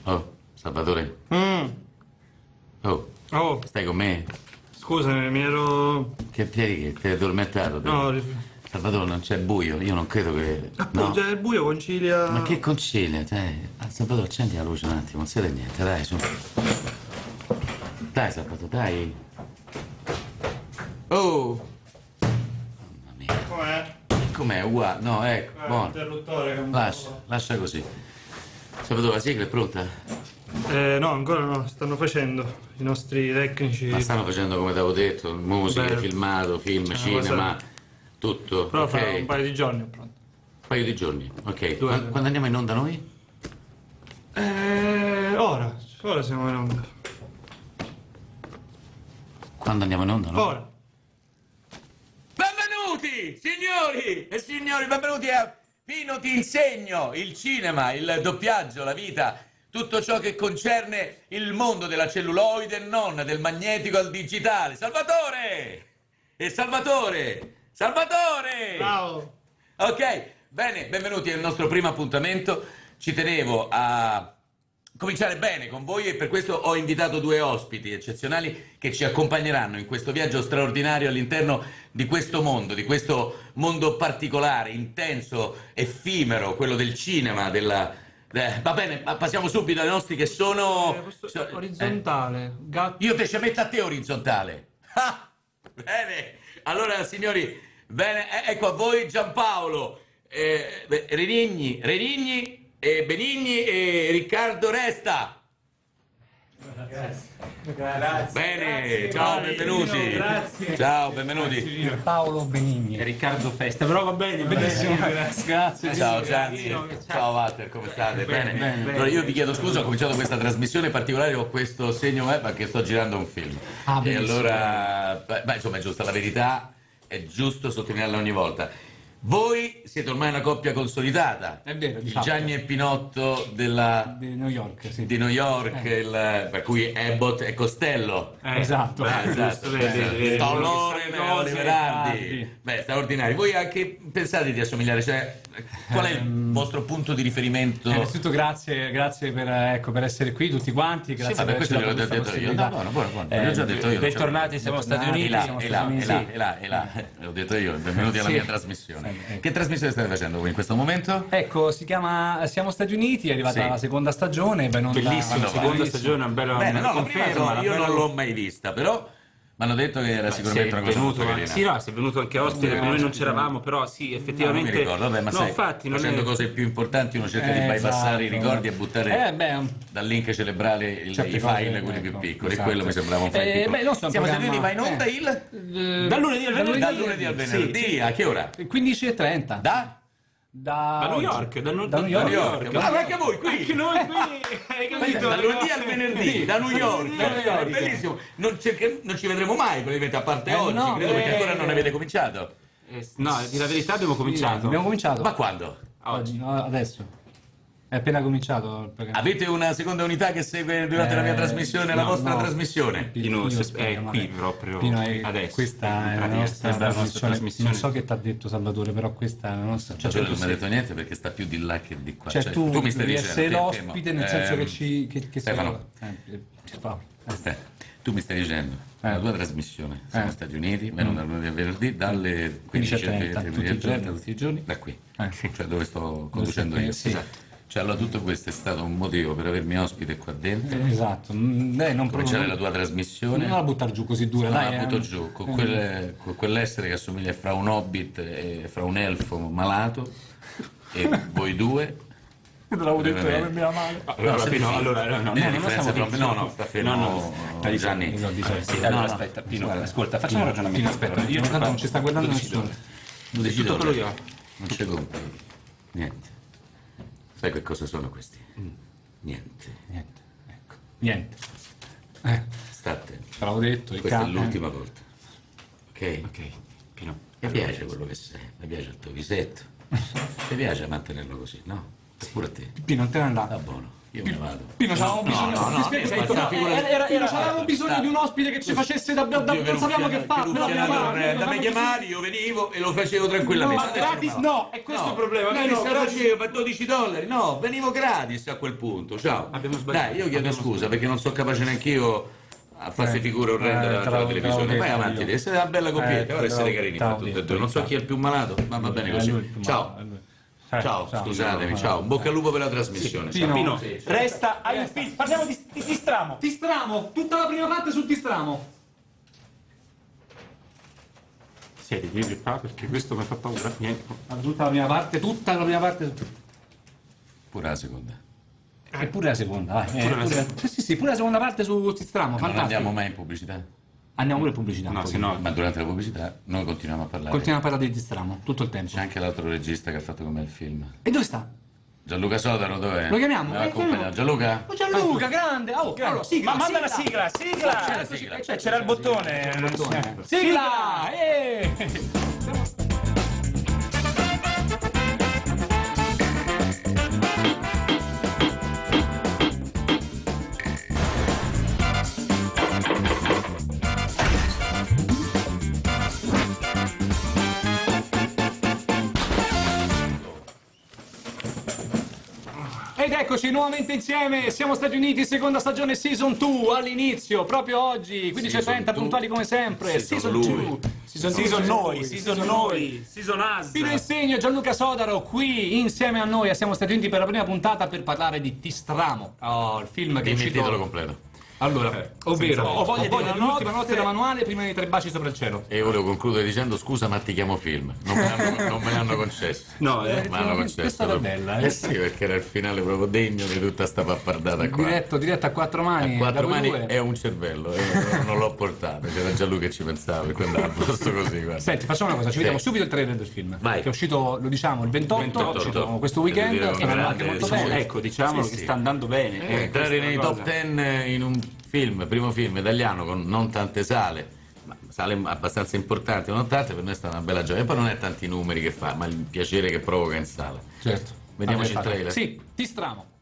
Oh, Salvatore. Oh, Oh, stai con me? scusami, mi ero... Che ti hai addormentato? te? No, Salvatore, non c'è buio, io non credo che... appunto, No. è il buio concilia... Ma che concilia, dai. Salvatore, accendi la luce un attimo, non siete niente, dai, su. Dai, Salvatore, dai. Oh! Mamma mia. Com'è? Com'è? Uguale? No, ecco, buono. Interruttore che un Lascia così. Salvatore, la sigla è pronta? No, ancora no, stanno facendo i nostri tecnici. Ma stanno facendo come ti avevo detto, musica, Beh, filmato, film, una cinema, tutto. Però fra ok? un paio di giorni è pronto. Un paio di giorni, ok. Due. Quando andiamo in onda noi? Ora siamo in onda. Quando andiamo in onda noi? Ora. Benvenuti, signori e signori, benvenuti a Pino ti insegno, il cinema, il doppiaggio, la vita, tutto ciò che concerne il mondo della celluloide e non, del magnetico al digitale. Salvatore! E Salvatore! Salvatore! Ciao. Ok, bene, benvenuti al nostro primo appuntamento. Ci tenevo a cominciare bene con voi e per questo ho invitato due ospiti eccezionali che ci accompagneranno in questo viaggio straordinario all'interno di questo mondo particolare, intenso, effimero, quello del cinema, va bene, ma passiamo subito ai nostri che sono... Questo è orizzontale. Gatto. Io te ci metto a te orizzontale. Ah, bene, allora signori, bene, ecco a voi Giampaolo, Renigni e Benigni e Riccardo Resta. Grazie. Bene, ciao, benvenuti. Grazie. Ciao, benvenuti. Paolo Benigni. E Riccardo Festa, però va bene, benissimo. Grazie. Ciao Gianni, ciao Walter, come state? Bene. Allora io vi chiedo scusa, ho cominciato questa trasmissione particolare, ho questo segno web perché sto girando un film. Ah, E benissimo. allora, beh, insomma, è giusta la verità, è giusto sottolinearla ogni volta. Voi siete ormai una coppia consolidata. È vero, di il fatto. Gianni e Pinotto Di New York, sì. di New York, per cui Abbott e Costello. Esatto. Esatto. vedi. Stallone e Oliver Hardy. Beh, straordinari. Voi anche pensate di assomigliare? Cioè, qual è il vostro punto di riferimento? Innanzitutto grazie per essere qui tutti quanti, grazie vabbè, per questo averci gliel'ho dato detto questa io. possibilità. No, buono. L'ho già detto io. Bentornati, siamo Stati Uniti. E là. L'ho detto io. Benvenuti alla Sì. mia trasmissione. Sì. Che trasmissione state facendo voi in questo momento? Ecco, si chiama Siamo Stati Uniti, è arrivata Sì. la seconda stagione, va in onda- Bellissimo, Allora, seconda bellissimo. stagione, una bella Bene, una no, la prima conferma. io non l'ho mai vista, però mi hanno detto che era sicuramente una cosa molto carina. Sì, no, sei venuto anche ospite, come noi non c'eravamo, però sì, Non mi effettivamente. ricordo, vabbè, ma no, sai, infatti, non facendo è... cose più importanti uno cerca di bypassare i esatto. ricordi e buttare Beh, dal link cerebrale certe i file, cose, quelli più ecco, piccoli, esatto. quello mi sembrava un file piccolo. beh, non so, un Siamo programma- stati va in onda il Dal lunedì al venerdì. dal lunedì al venerdì, a che ora? 15:30. Da New oggi. York, da New New New York. York. Ma anche voi qui? Anche noi qui, hai capito? Dal lunedì al venerdì, da New York. È bellissimo. Non ci vedremo mai, probabilmente, a parte oggi, no, credo perché ancora non avete cominciato. No, di la verità abbiamo cominciato. Abbiamo cominciato. Ma quando? Oggi, no, adesso. È appena cominciato il programma. Avete una seconda unità che segue durante la mia trasmissione, la no, vostra no. trasmissione? Pino, è spiega, qui vabbè. proprio Pino, adesso. questa in è la pratica, nostra sembra la nostra trasmissione. Non so che ti ha detto Salvatore, però questa è la nostra. Cioè, non mi ha sei- detto niente perché sta più di là che di qua. cioè, tu mi stai devi dicendo essere fermo. l'ospite nel senso che ci che Stefano. Paolo. Tu mi stai dicendo la tua trasmissione siamo Stati Uniti, venuta lunedì e venerdì dalle 15:30 tutti i giorni da qui, cioè dove sto conducendo io. Sì. Cioè allora tutto questo è stato un motivo per avermi ospite qua dentro, Esatto. Non cominciare la tua trasmissione. non la buttare giù così dura, Non dai. la butto giù con quell'essere che assomiglia fra un hobbit e fra un elfo malato e voi due. Te l'avevo detto, Brevemente. non mi va male. Allora, Pino, Gianni. Sì, allora aspetta, Pino, ascolta, facciamo un ragionamento. Aspetta, io tanto non ci sta guardando nessuno. Lo decido tutto quello ora. che ho. Non ci compri niente. Sai che cosa sono questi? Niente. Niente, ecco. Niente. Sta attento. Te l'avevo detto, Questa è l'ultima volta. Ok? Ok, Pino. Mi piace quello che sei, mi piace il tuo visetto. Mi piace mantenerlo così, no? Pure a te. Pino, non te ne andare. Va buono, io me ne vado. Pino, c'avevamo bisogno. no, C'avevamo bisogno di un ospite che ci facesse da. Non sappiamo che fa. Da me chiamare, io venivo e lo facevo tranquillamente. Ma gratis no, è questo il problema. Gratis lo facevo per $12. No, venivo gratis a quel punto. Ciao. Dai, io chiedo scusa perché non sono capace neanche io a farsi figure orrende davanti alla televisione. Vai avanti, deve essere una bella coppietta, ora essere carini fra tutti e due. Non so chi è il più malato, ma va bene così. Ciao. Ciao, scusatemi, ciao. Un bocca al lupo per la trasmissione. Pino, resta ai film. Parliamo di Tistramo. Tistramo, tutta la prima parte su Tistramo. Siete libri qua perché questo mi fa paura. Niente. Tutta la prima parte. Pure la seconda. E pure la seconda, vai. Sì, pure la seconda parte su Tistramo, Non fantastico. andiamo mai in pubblicità? Andiamo pure in pubblicità. No, se no. Ma durante la pubblicità noi continuiamo a parlare. Continuiamo a parlare di Tistramo, tutto il tempo. C'è anche l'altro regista che ha fatto come il film. E dove sta? Gianluca Sodaro, dov'è? Lo chiamiamo? Mi va accompagnato. Gianluca? Oh, Gianluca, grande! Oh, allora, sigla, Ma manda sigla. la sigla! C'è la sigla. C'era il bottone. Sigla! Ed eccoci nuovamente insieme, siamo Stati Uniti, seconda stagione Season 2, all'inizio, proprio oggi, 15:30, puntuali come sempre, Season 2. Season noi, Season us. Pino Insegno e Gianluca Sodaro qui insieme a noi, siamo Stati Uniti per la prima puntata per parlare di Tistramo, il film che è Dimmi il uscito... titolo completo. Allora, ovvero, ho voglia di una una notte da manuale prima di 3 baci sopra il cielo. E io volevo concludere dicendo scusa ma ti chiamo film. Non me l'hanno concesso. No, Me l'hanno concesso. Questa era proprio. bella, Eh sì, perché era il finale proprio degno di tutta sta pappardata qua. Diretto a 4 mani. A quattro da voi mani due. e un cervello. Non l'ho portato, c'era già lui che ci pensava, quindi andava a posto così, guarda. Senti, facciamo una cosa, ci vediamo subito il trailer del film. Vai. Che è uscito, lo diciamo, il 28, è uscito questo weekend, Devo dire, sta andando grande, anche molto diciamo, bene. Ecco, diciamolo Sì, che sì. sta andando bene. Entrare nei top 10 in un film, primo film italiano con non tante sale, ma sale abbastanza importanti, non tante, per noi è stata una bella gioia. E poi non è tanti numeri che fa, ma il piacere che provoca in sala. Certo. Vediamoci il trailer. Sì, Tistramo.